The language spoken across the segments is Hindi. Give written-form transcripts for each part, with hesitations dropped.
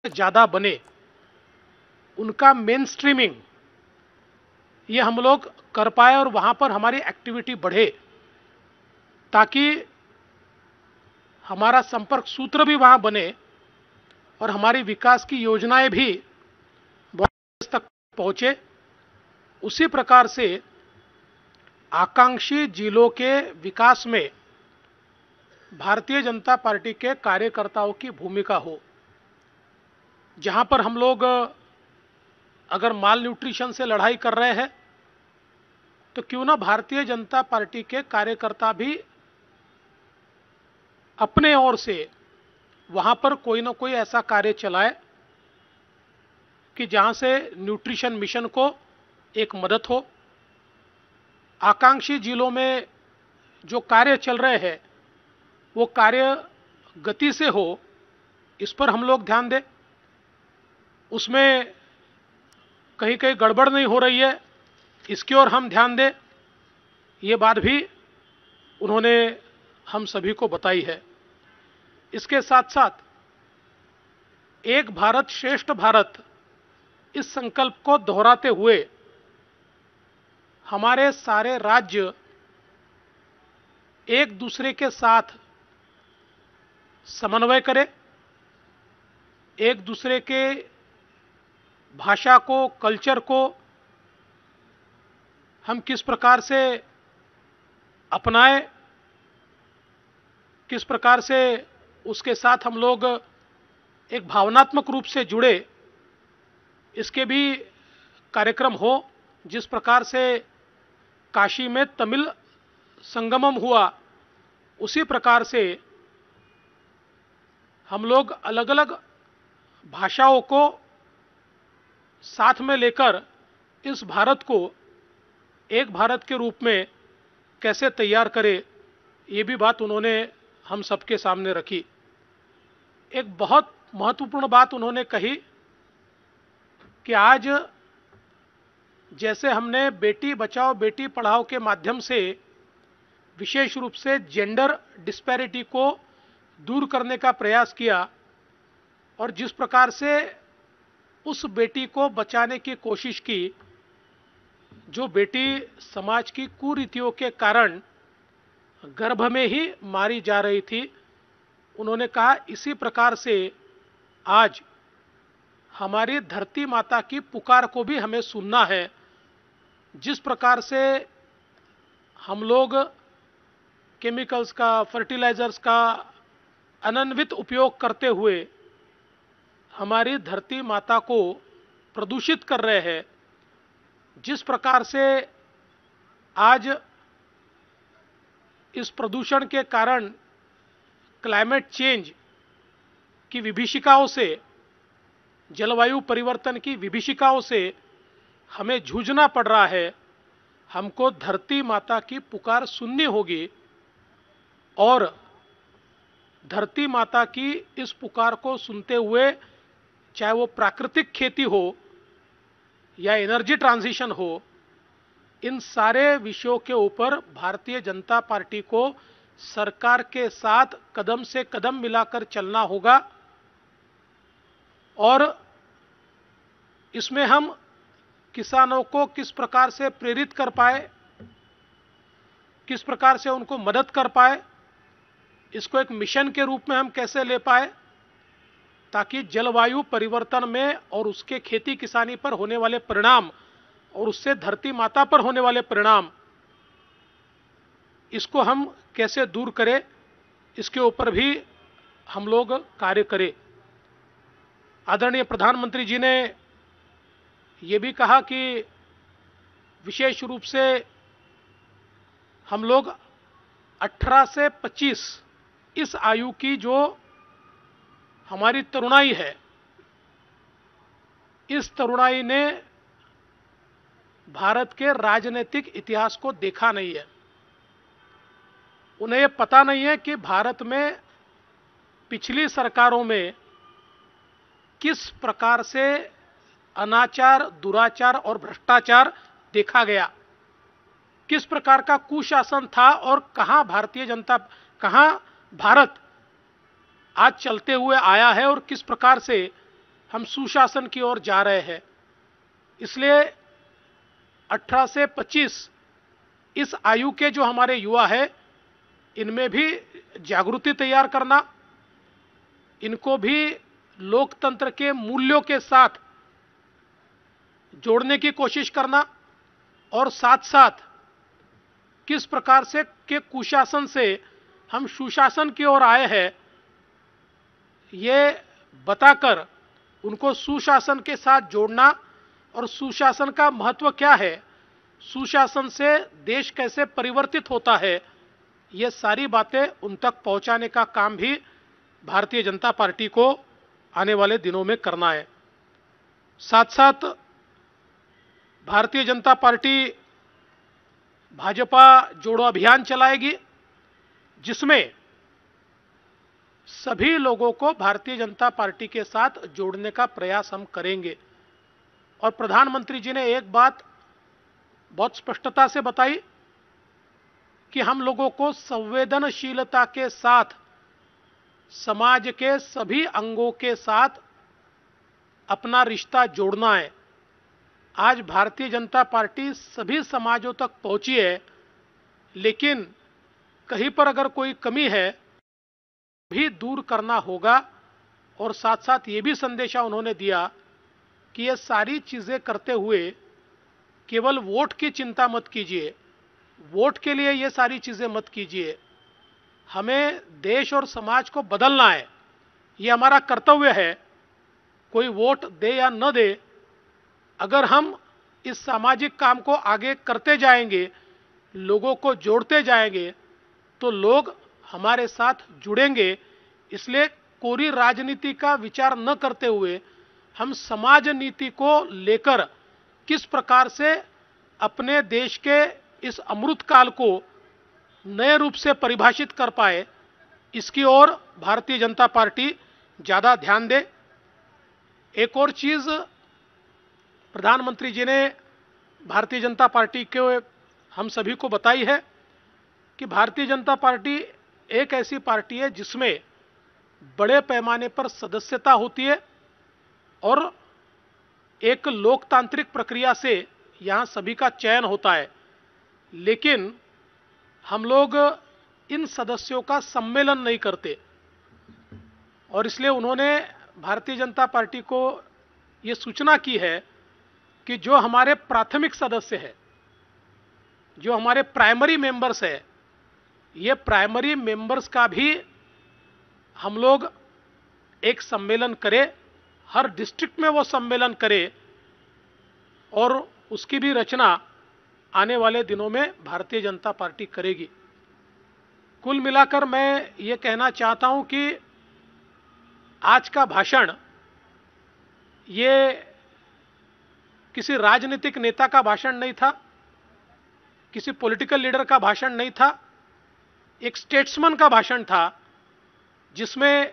ज़्यादा बने, उनका मेन स्ट्रीमिंग ये हम लोग कर पाए और वहाँ पर हमारी एक्टिविटी बढ़े, ताकि हमारा संपर्क सूत्र भी वहाँ बने और हमारी विकास की योजनाएं भी बहुत तक पहुँचे। उसी प्रकार से आकांक्षी जिलों के विकास में भारतीय जनता पार्टी के कार्यकर्ताओं की भूमिका हो। जहां पर हम लोग अगर माल न्यूट्रिशन से लड़ाई कर रहे हैं, तो क्यों ना भारतीय जनता पार्टी के कार्यकर्ता भी अपने ओर से वहां पर कोई ना कोई ऐसा कार्य चलाए कि जहां से न्यूट्रिशन मिशन को एक मदद हो। आकांक्षी जिलों में जो कार्य चल रहे हैं वो कार्य गति से हो, इस पर हम लोग ध्यान दें। उसमें कहीं कहीं गड़बड़ नहीं हो रही है, इसकी ओर हम ध्यान दें। ये बात भी उन्होंने हम सभी को बताई है। इसके साथ साथ एक भारत श्रेष्ठ भारत इस संकल्प को दोहराते हुए हमारे सारे राज्य एक दूसरे के साथ समन्वय करें, एक दूसरे के भाषा को, कल्चर को हम किस प्रकार से अपनाएं, किस प्रकार से उसके साथ हम लोग एक भावनात्मक रूप से जुड़े, इसके भी कार्यक्रम हो। जिस प्रकार से काशी में तमिल संगमम हुआ, उसी प्रकार से हम लोग अलग अलग भाषाओं को साथ में लेकर इस भारत को एक भारत के रूप में कैसे तैयार करें, ये भी बात उन्होंने हम सबके सामने रखी। एक बहुत महत्वपूर्ण बात उन्होंने कही कि आज जैसे हमने बेटी बचाओ बेटी पढ़ाओ के माध्यम से विशेष रूप से जेंडर डिस्पैरिटी को दूर करने का प्रयास किया, और जिस प्रकार से उस बेटी को बचाने की कोशिश की जो बेटी समाज की कुरीतियों के कारण गर्भ में ही मारी जा रही थी, उन्होंने कहा इसी प्रकार से आज हमारी धरती माता की पुकार को भी हमें सुनना है। जिस प्रकार से हम लोग केमिकल्स का, फर्टिलाइजर्स का अनन्वित उपयोग करते हुए हमारी धरती माता को प्रदूषित कर रहे हैं, जिस प्रकार से आज इस प्रदूषण के कारण क्लाइमेट चेंज की विभीषिकाओं से, जलवायु परिवर्तन की विभीषिकाओं से हमें जूझना पड़ रहा है, हमको धरती माता की पुकार सुननी होगी और धरती माता की इस पुकार को सुनते हुए, चाहे वो प्राकृतिक खेती हो या एनर्जी ट्रांजिशन हो, इन सारे विषयों के ऊपर भारतीय जनता पार्टी को सरकार के साथ कदम से कदम मिलाकर चलना होगा। और इसमें हम किसानों को किस प्रकार से प्रेरित कर पाए, किस प्रकार से उनको मदद कर पाए, इसको एक मिशन के रूप में हम कैसे ले पाए, ताकि जलवायु परिवर्तन में और उसके खेती किसानी पर होने वाले परिणाम और उससे धरती माता पर होने वाले परिणाम, इसको हम कैसे दूर करें, इसके ऊपर भी हम लोग कार्य करें। आदरणीय प्रधानमंत्री जी ने ये भी कहा कि विशेष रूप से हम लोग 18 से 25 इस आयु की जो हमारी तरुणाई है, इस तरुणाई ने भारत के राजनीतिक इतिहास को देखा नहीं है। उन्हें पता नहीं है कि भारत में पिछली सरकारों में किस प्रकार से अनाचार, दुराचार और भ्रष्टाचार देखा गया, किस प्रकार का कुशासन था और कहां भारत आज चलते हुए आया है और किस प्रकार से हम सुशासन की ओर जा रहे हैं। इसलिए 18 से 25 इस आयु के जो हमारे युवा हैं, इनमें भी जागृति तैयार करना, इनको भी लोकतंत्र के मूल्यों के साथ जोड़ने की कोशिश करना, और साथ साथ किस प्रकार से के कुशासन से हम सुशासन की ओर आए हैं, ये बताकर उनको सुशासन के साथ जोड़ना, और सुशासन का महत्व क्या है, सुशासन से देश कैसे परिवर्तित होता है, ये सारी बातें उन तक पहुंचाने का काम भी भारतीय जनता पार्टी को आने वाले दिनों में करना है। साथ साथ भारतीय जनता पार्टी भाजपा जोड़ो अभियान चलाएगी, जिसमें सभी लोगों को भारतीय जनता पार्टी के साथ जोड़ने का प्रयास हम करेंगे। और प्रधानमंत्री जी ने एक बात बहुत स्पष्टता से बताई कि हम लोगों को संवेदनशीलता के साथ समाज के सभी अंगों के साथ अपना रिश्ता जोड़ना है। आज भारतीय जनता पार्टी सभी समाजों तक पहुंची है, लेकिन कहीं पर अगर कोई कमी है भी दूर करना होगा। और साथ साथ ये भी संदेशा उन्होंने दिया कि ये सारी चीजें करते हुए केवल वोट की चिंता मत कीजिए, वोट के लिए ये सारी चीजें मत कीजिए, हमें देश और समाज को बदलना है, ये हमारा कर्तव्य है। कोई वोट दे या न दे, अगर हम इस सामाजिक काम को आगे करते जाएंगे, लोगों को जोड़ते जाएंगे, तो लोग हमारे साथ जुड़ेंगे। इसलिए कोरी राजनीति का विचार न करते हुए हम समाज नीति को लेकर किस प्रकार से अपने देश के इस अमृत काल को नए रूप से परिभाषित कर पाए, इसकी ओर भारतीय जनता पार्टी ज्यादा ध्यान दे। एक और चीज प्रधानमंत्री जी ने भारतीय जनता पार्टी के हम सभी को बताई है कि भारतीय जनता पार्टी एक ऐसी पार्टी है जिसमें बड़े पैमाने पर सदस्यता होती है, और एक लोकतांत्रिक प्रक्रिया से यहां सभी का चयन होता है। लेकिन हम लोग इन सदस्यों का सम्मेलन नहीं करते, और इसलिए उन्होंने भारतीय जनता पार्टी को ये सूचना की है कि जो हमारे प्राथमिक सदस्य हैं, जो हमारे प्राइमरी मेंबर्स हैं, ये प्राइमरी मेंबर्स का भी हम लोग एक सम्मेलन करें, हर डिस्ट्रिक्ट में वो सम्मेलन करें, और उसकी भी रचना आने वाले दिनों में भारतीय जनता पार्टी करेगी। कुल मिलाकर मैं ये कहना चाहता हूं कि आज का भाषण ये किसी राजनीतिक नेता का भाषण नहीं था, किसी पॉलिटिकल लीडर का भाषण नहीं था, एक स्टेट्समैन का भाषण था, जिसमें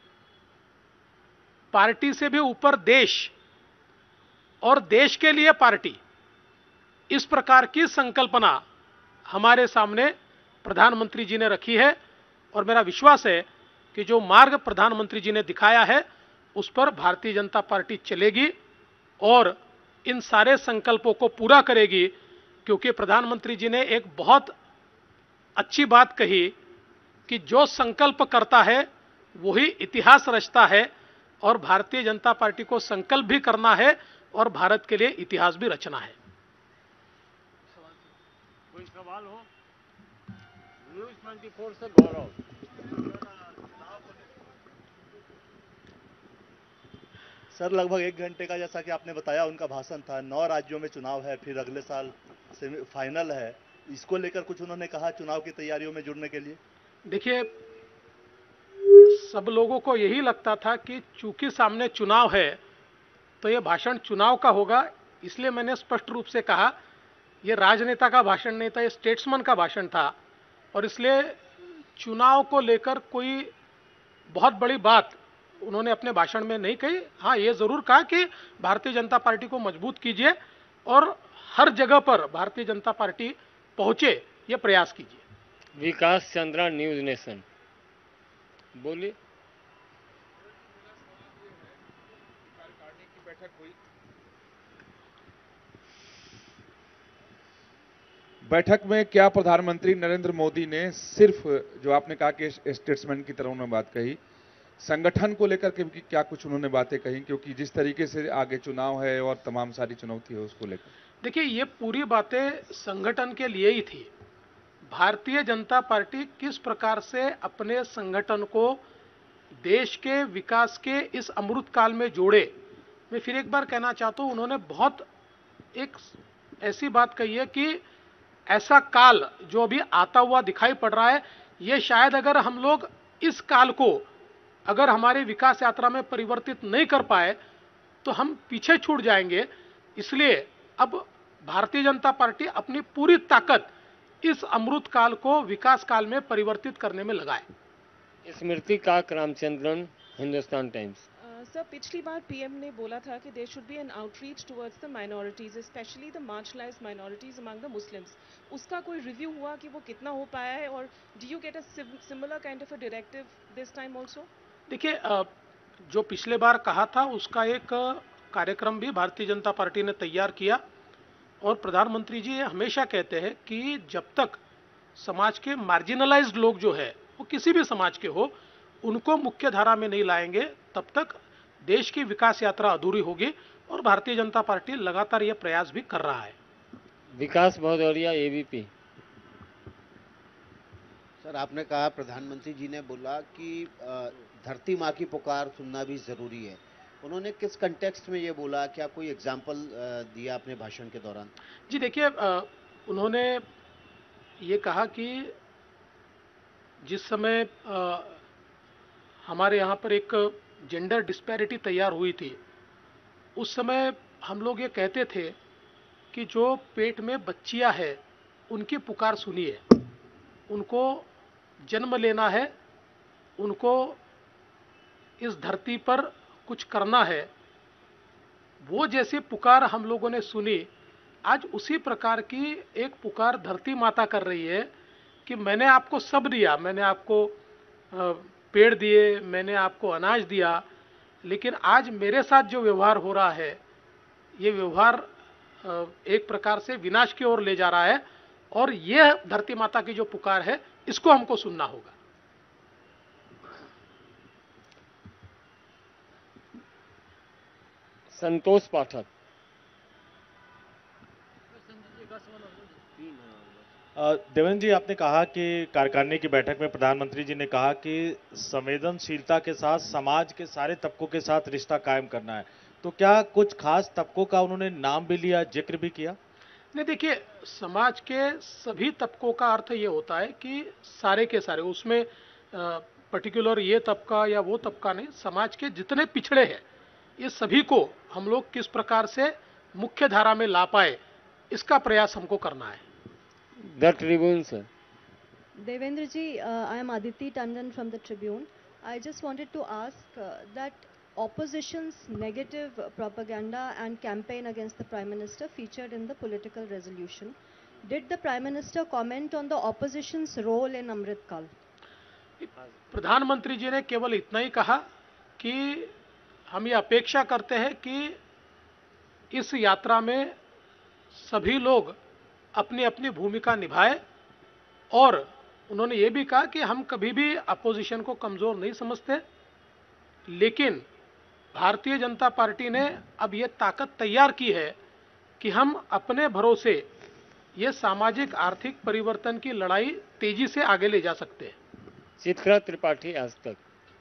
पार्टी से भी ऊपर देश और देश के लिए पार्टी, इस प्रकार की संकल्पना हमारे सामने प्रधानमंत्री जी ने रखी है। और मेरा विश्वास है कि जो मार्ग प्रधानमंत्री जी ने दिखाया है उस पर भारतीय जनता पार्टी चलेगी और इन सारे संकल्पों को पूरा करेगी, क्योंकि प्रधानमंत्री जी ने एक बहुत अच्छी बात कही कि जो संकल्प करता है वही इतिहास रचता है, और भारतीय जनता पार्टी को संकल्प भी करना है और भारत के लिए इतिहास भी रचना है। कोई सवाल हो? न्यूज़ 24 से गौरव। सर, लगभग 1 घंटे का जैसा कि आपने बताया उनका भाषण था। 9 राज्यों में चुनाव है, फिर अगले साल फाइनल है। इसको लेकर कुछ उन्होंने कहा चुनाव की तैयारियों में जुड़ने के लिए? देखिए, सब लोगों को यही लगता था कि चूंकि सामने चुनाव है तो यह भाषण चुनाव का होगा, इसलिए मैंने स्पष्ट रूप से कहा यह राजनेता का भाषण नहीं था, यह स्टेट्समैन का भाषण था। और इसलिए चुनाव को लेकर कोई बहुत बड़ी बात उन्होंने अपने भाषण में नहीं कही। हाँ, ये जरूर कहा कि भारतीय जनता पार्टी को मजबूत कीजिए और हर जगह पर भारतीय जनता पार्टी पहुंचे, ये प्रयास कीजिए। विकास चंद्रा, न्यूज़ नेशन, बोलिए। बैठक हुई। बैठक में क्या प्रधानमंत्री नरेंद्र मोदी ने सिर्फ जो आपने कहा कि स्टेट्समैन की तरह उन्होंने बात कही, संगठन को लेकर के क्या कुछ उन्होंने बातें कही, क्योंकि जिस तरीके से आगे चुनाव है और तमाम सारी चुनौती है उसको लेकर? देखिए, ये पूरी बातें संगठन के लिए ही थी। भारतीय जनता पार्टी किस प्रकार से अपने संगठन को देश के विकास के इस अमृत काल में जोड़े। मैं फिर एक बार कहना चाहता हूं, उन्होंने बहुत एक ऐसी बात कही है कि ऐसा काल जो अभी आता हुआ दिखाई पड़ रहा है, ये शायद अगर हम लोग इस काल को अगर हमारे विकास यात्रा में परिवर्तित नहीं कर पाए तो हम पीछे छूट जाएंगे। इसलिए अब भारतीय जनता पार्टी अपनी पूरी ताकत इस अमृत काल को विकास काल में परिवर्तित करने में लगाए। स्मृति काक रामचंद्रन, हिंदुस्तान टाइम्स। सर, पिछली बार पीएम ने बोला था कि there should be an outreach towards the minorities, specially the marginalised minorities among the Muslims. उसका कोई रिव्यू हुआ कि वो कितना हो पाया है, और do you get a similar kind of a directive this time also? देखिए, जो पिछले बार कहा था उसका एक कार्यक्रम भी भारतीय जनता पार्टी ने तैयार किया, और प्रधानमंत्री जी हमेशा कहते हैं कि जब तक समाज के मार्जिनलाइज्ड लोग जो है वो किसी भी समाज के हो, उनको मुख्य धारा में नहीं लाएंगे तब तक देश की विकास यात्रा अधूरी होगी। और भारतीय जनता पार्टी लगातार ये प्रयास भी कर रहा है। विकास भदौरिया, एबीपी। सर, आपने कहा, प्रधानमंत्री जी ने बोला कि धरती माँ की पुकार सुनना भी जरूरी है। उन्होंने किस कंटेक्स्ट में ये बोला? क्या कोई एग्जाम्पल दिया अपने भाषण के दौरान? जी देखिए, उन्होंने ये कहा कि जिस समय हमारे यहाँ पर एक जेंडर डिस्पैरिटी तैयार हुई थी, उस समय हम लोग ये कहते थे कि जो पेट में बच्चियां हैं उनकी पुकार सुनिए, उनको जन्म लेना है, उनको इस धरती पर कुछ करना है। वो जैसी पुकार हम लोगों ने सुनी, आज उसी प्रकार की एक पुकार धरती माता कर रही है कि मैंने आपको सब दिया, मैंने आपको पेड़ दिए, मैंने आपको अनाज दिया, लेकिन आज मेरे साथ जो व्यवहार हो रहा है, ये व्यवहार एक प्रकार से विनाश की ओर ले जा रहा है, और यह धरती माता की जो पुकार है इसको हमको सुनना होगा। संतोष पाठक। देवेंद्र जी, आपने कहा कि कार्यकारिणी की बैठक में प्रधानमंत्री जी ने कहा कि संवेदनशीलता के साथ समाज के सारे तबकों के साथ रिश्ता कायम करना है, तो क्या कुछ खास तबकों का उन्होंने नाम भी लिया, जिक्र भी किया? नहीं, देखिए, समाज के सभी तबकों का अर्थ ये होता है कि सारे के सारे, उसमें पर्टिकुलर ये तबका या वो तबका नहीं, समाज के जितने पिछड़े हैं ये सभी को हम लोग किस प्रकार से मुख्य धारा में ला पाए, इसका प्रयास हमको करना है। The Tribune sir. Devendra ji, I am Aditi Tandon from the Tribune. I just wanted to ask that opposition's negative propaganda and campaign against the Prime Minister featured in the political resolution. Did the Prime Minister comment on the opposition's role in Amrit Kal? प्रधानमंत्री जी ने केवल इतना ही कहा कि हम ये अपेक्षा करते हैं कि इस यात्रा में सभी लोग अपनी अपनी भूमिका निभाए, और उन्होंने ये भी कहा कि हम कभी भी अपोजिशन को कमजोर नहीं समझते, लेकिन भारतीय जनता पार्टी ने अब ये ताकत तैयार की है कि हम अपने भरोसे ये सामाजिक आर्थिक परिवर्तन की लड़ाई तेजी से आगे ले जा सकते हैं। चित्रा त्रिपाठी, आज तक।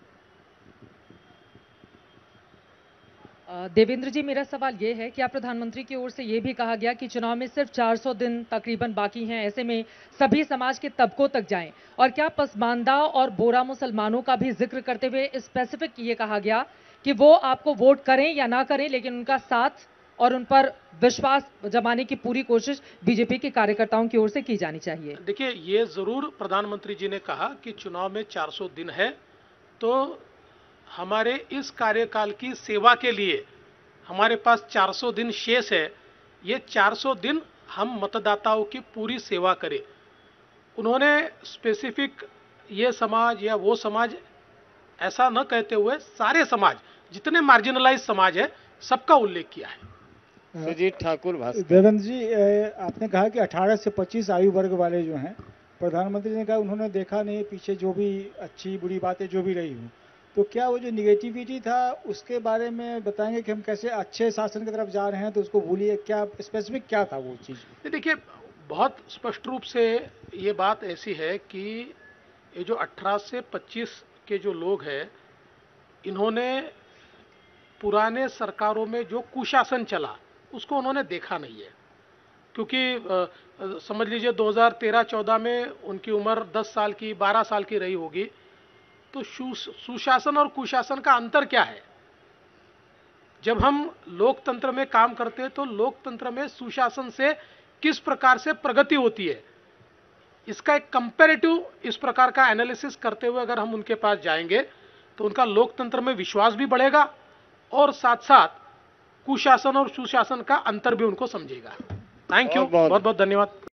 देवेंद्र जी, मेरा सवाल ये है कि आप प्रधानमंत्री की ओर से ये भी कहा गया कि चुनाव में सिर्फ 400 दिन तकरीबन बाकी हैं, ऐसे में सभी समाज के तबकों तक जाएं, और क्या पसमानदा और बोरा मुसलमानों का भी जिक्र करते हुए स्पेसिफिक ये कहा गया कि वो आपको वोट करें या ना करें, लेकिन उनका साथ और उन पर विश्वास जमाने की पूरी कोशिश बीजेपी के कार्यकर्ताओं की ओर से की जानी चाहिए? देखिए, ये जरूर प्रधानमंत्री जी ने कहा कि चुनाव में 400 दिन है, तो हमारे इस कार्यकाल की सेवा के लिए हमारे पास 400 दिन शेष है। ये 400 दिन हम मतदाताओं की पूरी सेवा करें। उन्होंने स्पेसिफिक ये समाज या वो समाज ऐसा न कहते हुए सारे समाज, जितने मार्जिनलाइज समाज है, सबका उल्लेख किया है। सुजीत ठाकुर भास्कर। देवेंद्र जी, आपने कहा कि 18 से 25 आयु वर्ग वाले जो हैं, प्रधानमंत्री ने कहा उन्होंने देखा नहीं पीछे जो भी अच्छी बुरी बातें जो भी रही हूँ, तो क्या वो जो निगेटिविटी था उसके बारे में बताएंगे कि हम कैसे अच्छे शासन की तरफ जा रहे हैं, तो उसको भूलिए, क्या स्पेसिफिक क्या था वो चीज़? देखिए, बहुत स्पष्ट रूप से ये बात ऐसी है कि ये जो 18 से 25 के जो लोग हैं, इन्होंने पुराने सरकारों में जो कुशासन चला उसको उन्होंने देखा नहीं है, क्योंकि समझ लीजिए 2013-14 में उनकी उम्र 10 साल की 12 साल की रही होगी। तो सुशासन और कुशासन का अंतर क्या है? जब हम लोकतंत्र में काम करते हैं तो लोकतंत्र में सुशासन से किस प्रकार से प्रगति होती है, इसका एक कंपैरेटिव इस प्रकार का एनालिसिस करते हुए अगर हम उनके पास जाएंगे तो उनका लोकतंत्र में विश्वास भी बढ़ेगा और साथ साथ कुशासन और सुशासन का अंतर भी उनको समझेगा। थैंक यू, बहुत बहुत धन्यवाद।